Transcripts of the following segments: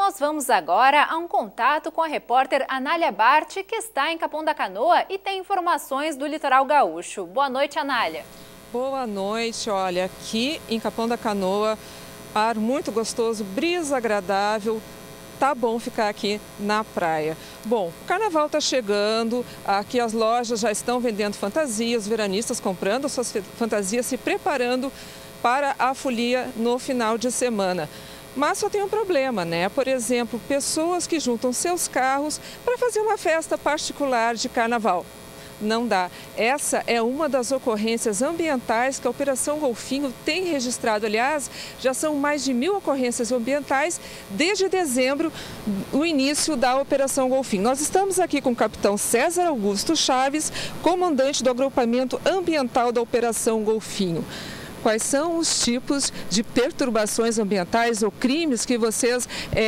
Nós vamos agora a um contato com a repórter Anália Bart, que está em Capão da Canoa e tem informações do litoral gaúcho. Boa noite, Anália. Boa noite. Olha, aqui em Capão da Canoa, ar muito gostoso, brisa agradável. Tá bom ficar aqui na praia. Bom, o carnaval está chegando, aqui as lojas já estão vendendo fantasias, veranistas comprando suas fantasias, se preparando para a folia no final de semana. Mas só tem um problema, né? Por exemplo, pessoas que juntam seus carros para fazer uma festa particular de carnaval. Não dá. Essa é uma das ocorrências ambientais que a Operação Golfinho tem registrado. Aliás, já são mais de 1000 ocorrências ambientais desde dezembro, o início da Operação Golfinho. Nós estamos aqui com o capitão César Augusto Chaves, comandante do agrupamento ambiental da Operação Golfinho. Quais são os tipos de perturbações ambientais ou crimes que vocês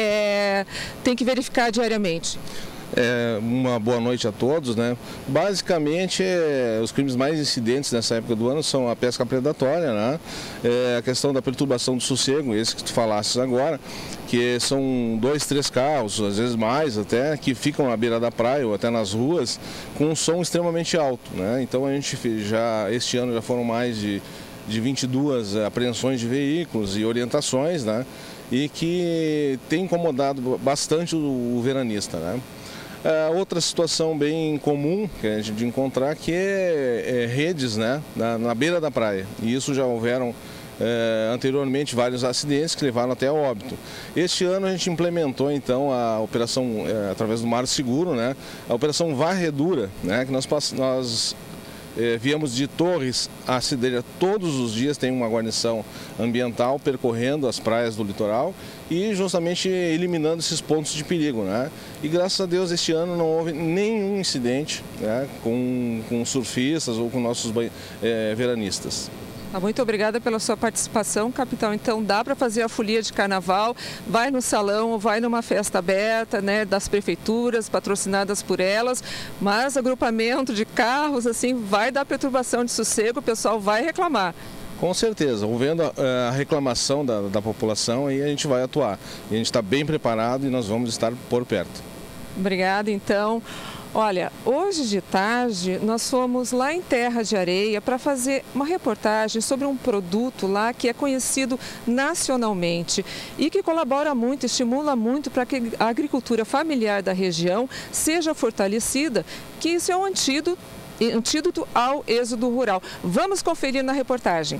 têm que verificar diariamente? Uma boa noite a todos, né? Basicamente, os crimes mais incidentes nessa época do ano são a pesca predatória, né? A questão da perturbação do sossego, esse que tu falasses agora, que são 2, 3 carros, às vezes mais até, que ficam à beira da praia ou até nas ruas com um som extremamente alto, né? Então a gente este ano já foram mais de 22 apreensões de veículos e orientações, né? E que tem incomodado bastante o veranista, né? Outra situação bem comum que a gente encontrar que é redes, né? Na beira da praia. E isso já houveram anteriormente vários acidentes que levaram até a óbito. Este ano a gente implementou então a operação através do Mar Seguro, né? A operação Varredura, né? Que nós viemos de Torres a Cidreira todos os dias, tem uma guarnição ambiental percorrendo as praias do litoral e justamente eliminando esses pontos de perigo, né? E graças a Deus este ano não houve nenhum incidente, né, com surfistas ou com nossos veranistas. Muito obrigada pela sua participação, capitão. Então dá para fazer a folia de carnaval, vai no salão, vai numa festa aberta, né, das prefeituras, patrocinadas por elas, mas agrupamento de carros, assim, vai dar perturbação de sossego, o pessoal vai reclamar. Com certeza, ouvendo a reclamação da população, aí a gente vai atuar. E a gente está bem preparado e nós vamos estar por perto. Obrigada, então. Olha, hoje de tarde nós fomos lá em Terra de Areia para fazer uma reportagem sobre um produto lá que é conhecido nacionalmente e que colabora muito, estimula muito para que a agricultura familiar da região seja fortalecida, que isso é um antídoto ao êxodo rural. Vamos conferir na reportagem.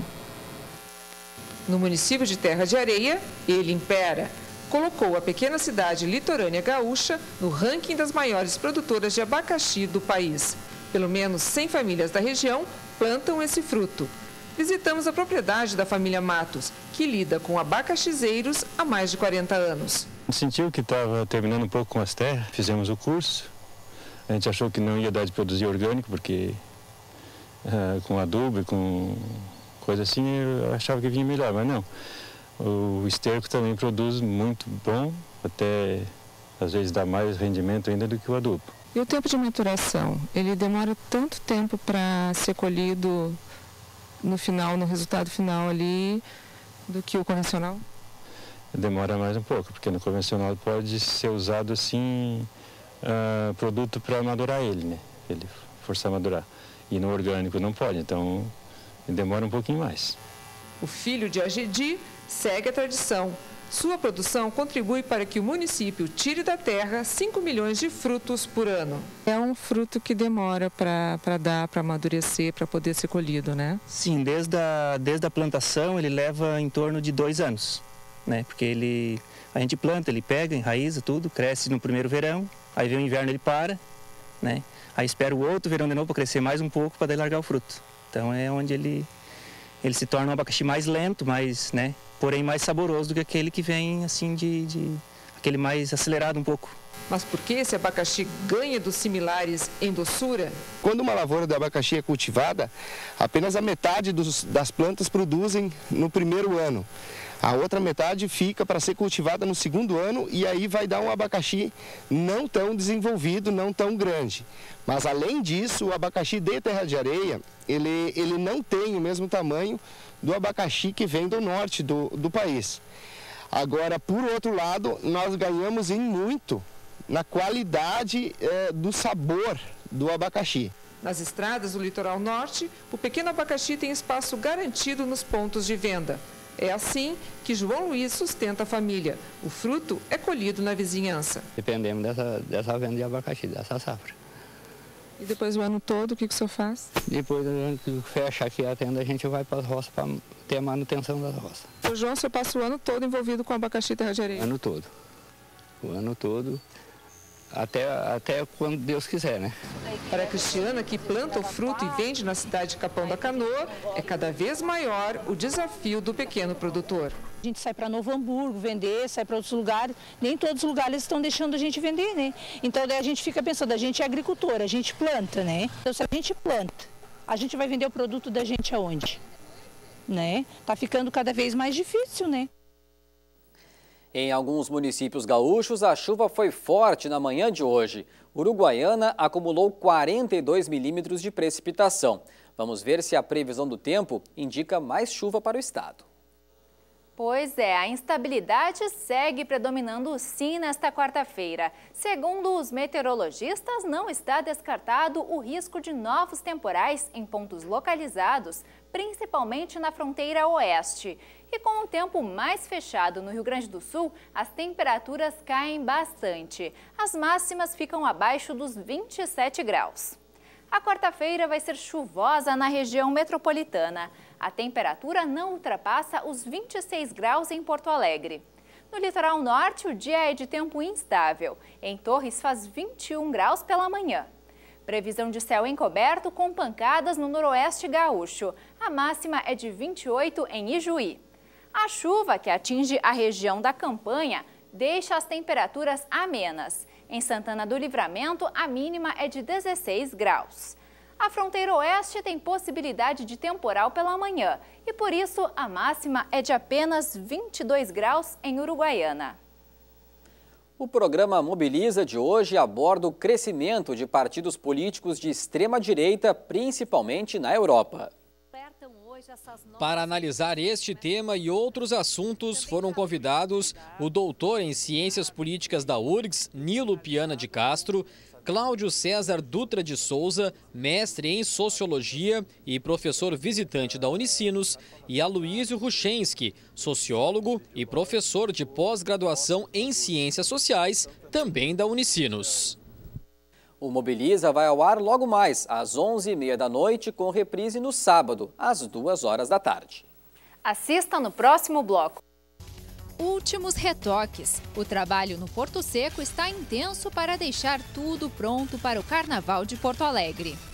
No município de Terra de Areia, ele impera. Colocou a pequena cidade litorânea gaúcha no ranking das maiores produtoras de abacaxi do país. Pelo menos 100 famílias da região plantam esse fruto. Visitamos a propriedade da família Matos, que lida com abacaxizeiros há mais de 40 anos. Sentiu que estava terminando um pouco com as terras, fizemos o curso. A gente achou que não ia dar de produzir orgânico, porque com adubo e com coisa assim eu achava que vinha melhor, mas não. O esterco também produz muito bom, até às vezes dá mais rendimento ainda do que o adubo. E o tempo de maturação? Ele demora tanto tempo para ser colhido no final, no resultado final ali, do que o convencional? Demora mais um pouco, porque no convencional pode ser usado assim, produto para madurar ele, né? Ele forçar a madurar. E no orgânico não pode, então demora um pouquinho mais. O filho de Agedi segue a tradição. Sua produção contribui para que o município tire da terra 5 milhões de frutos por ano. É um fruto que demora para amadurecer, para poder ser colhido, né? Sim, desde a plantação ele leva em torno de 2 anos, né? Porque a gente planta, ele pega, enraiza tudo, cresce no primeiro verão, aí vem o inverno ele para, né? Aí espera o outro verão de novo para crescer mais um pouco para daí largar o fruto. Então é onde ele se torna um abacaxi mais lento, né? Porém mais saboroso do que aquele que vem assim aquele mais acelerado um pouco. Mas por que esse abacaxi ganha dos similares em doçura? Quando uma lavoura de abacaxi é cultivada, apenas a metade das plantas produzem no primeiro ano. A outra metade fica para ser cultivada no segundo ano e aí vai dar um abacaxi não tão desenvolvido, não tão grande. Mas além disso, o abacaxi de Terra de Areia, ele não tem o mesmo tamanho do abacaxi que vem do norte do país. Agora, por outro lado, nós ganhamos em muito na qualidade do sabor do abacaxi. Nas estradas do litoral norte, o pequeno abacaxi tem espaço garantido nos pontos de venda. É assim que João Luiz sustenta a família. O fruto é colhido na vizinhança. Dependemos dessa venda de abacaxi, dessa safra. E depois do ano todo, o que o senhor faz? Depois que fecha aqui a tenda, a gente vai para as roças para ter a manutenção das roças. O João, você passa o ano todo envolvido com abacaxi terra de areia? O ano todo. O ano todo. Até quando Deus quiser, né? Para a Cristiana, que planta o fruto e vende na cidade de Capão da Canoa, é cada vez maior o desafio do pequeno produtor. A gente sai para Novo Hamburgo vender, sai para outros lugares, nem todos os lugares estão deixando a gente vender, né? Então daí a gente fica pensando, a gente é agricultor, a gente planta, né? Então se a gente planta, a gente vai vender o produto da gente aonde? Né? Tá ficando cada vez mais difícil, né? Em alguns municípios gaúchos, a chuva foi forte na manhã de hoje. Uruguaiana acumulou 42 milímetros de precipitação. Vamos ver se a previsão do tempo indica mais chuva para o estado. Pois é, a instabilidade segue predominando sim nesta quarta-feira. Segundo os meteorologistas, não está descartado o risco de novos temporais em pontos localizados, principalmente na fronteira oeste. E com o tempo mais fechado no Rio Grande do Sul, as temperaturas caem bastante. As máximas ficam abaixo dos 27 graus. A quarta-feira vai ser chuvosa na região metropolitana. A temperatura não ultrapassa os 26 graus em Porto Alegre. No litoral norte, o dia é de tempo instável. Em Torres faz 21 graus pela manhã. Previsão de céu encoberto com pancadas no noroeste gaúcho. A máxima é de 28 em Ijuí. A chuva, que atinge a região da Campanha, deixa as temperaturas amenas. Em Santana do Livramento, a mínima é de 16 graus. A fronteira oeste tem possibilidade de temporal pela manhã e, por isso, a máxima é de apenas 22 graus em Uruguaiana. O programa Mobiliza de hoje aborda o crescimento de partidos políticos de extrema-direita, principalmente na Europa. Para analisar este tema e outros assuntos, foram convidados o doutor em Ciências Políticas da URGS, Nilo Piana de Castro, Cláudio César Dutra de Souza, mestre em Sociologia e professor visitante da Unicinos, e Aloísio Ruchensky, sociólogo e professor de pós-graduação em Ciências Sociais, também da Unicinos. O Mobiliza vai ao ar logo mais, às 11h30 da noite, com reprise no sábado, às 2 horas da tarde. Assista no próximo bloco. Últimos retoques. O trabalho no Porto Seco está intenso para deixar tudo pronto para o Carnaval de Porto Alegre.